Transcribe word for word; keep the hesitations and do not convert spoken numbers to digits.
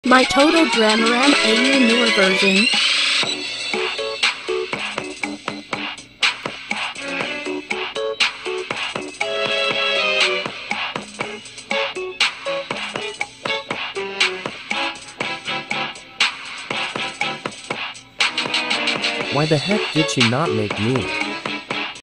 My total Dramarama A U newer version. Why the heck did she not make me?